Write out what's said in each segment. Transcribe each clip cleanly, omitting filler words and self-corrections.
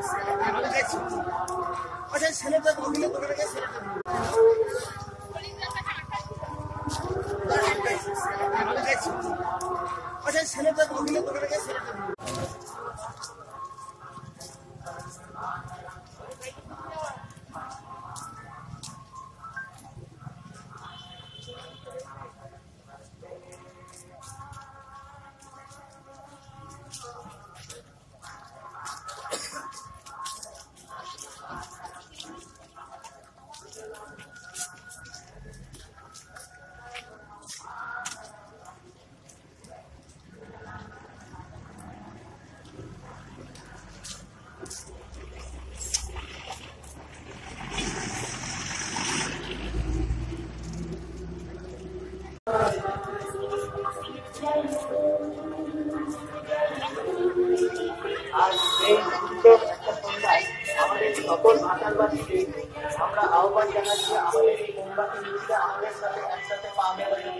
আর এই সুন্দর একটা সন্ধ্যায় আমাদের সকল ভাতারবাসীকে আমরা আহ্বান জানাচ্ছি আমাদের এই মোমবাতি মিছিলে আমাদের সাথে একসাথে পা মেলাতে।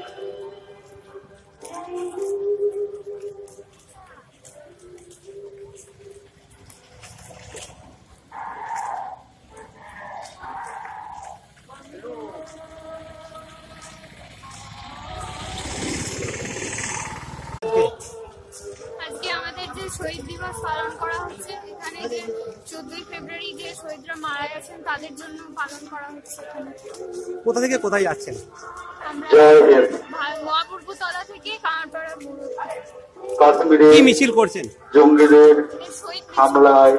আজকে আমাদের যে শহীদ দিবস পালন করা হচ্ছে, এখানে যে 14ই ফেব্রুয়ারি যে শহীদরা মারা গেছেন তাদের জন্য পালন করা হচ্ছে। কোথা থেকে কোথায় যাচ্ছেন? আমরা মহাপূর্বতলা থেকে কামারপাড়া কি মিছিল করছেন? জঙ্গিদের হামলায়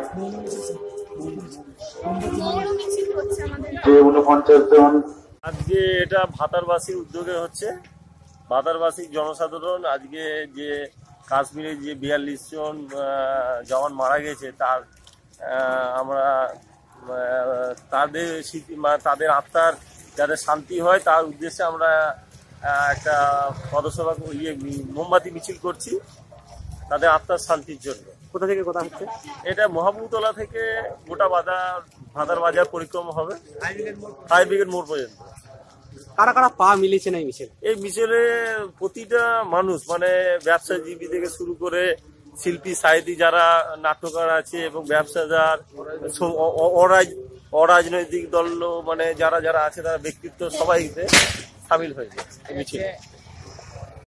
মৌন মিছিল হচ্ছে আমাদের। যে 49 জন আজকে এটা ভাতারবাসীর উদ্যোগে হচ্ছে। ভাতারবাসীর জনসাধারণ আজকে যে কাশ্মীরে যে 42 জন জওয়ান মারা গেছে তার আমরা তাদের আত্মার যাতে শান্তি হয় তার উদ্দেশ্যে আমরা একটা পদসভা মোমবাতি মিছিল করছি তাদের আত্মার শান্তির জন্য। কোথা থেকে কোথা হচ্ছে? এটা মহাপুরতলা থেকে গোটা ভাতার বাজার পরিক্রমা হবে ফায়ার ব্রিগেড মোড় পর্যন্ত। কারা কারা পা মিলিয়েছেন এই মিছিল? এই মিছিলে প্রতিটা মানুষ মানে ব্যবসাজীবী থেকে শুরু করে শিল্পী সাহিত্যিক যারা নাট্যকার আছে এবং ব্যবসাদার অরাজনৈতিক দল মানে যারা যারা আছে তারা ব্যক্তিত্ব সবাই সামিল হয়েছে এই মিছিলে।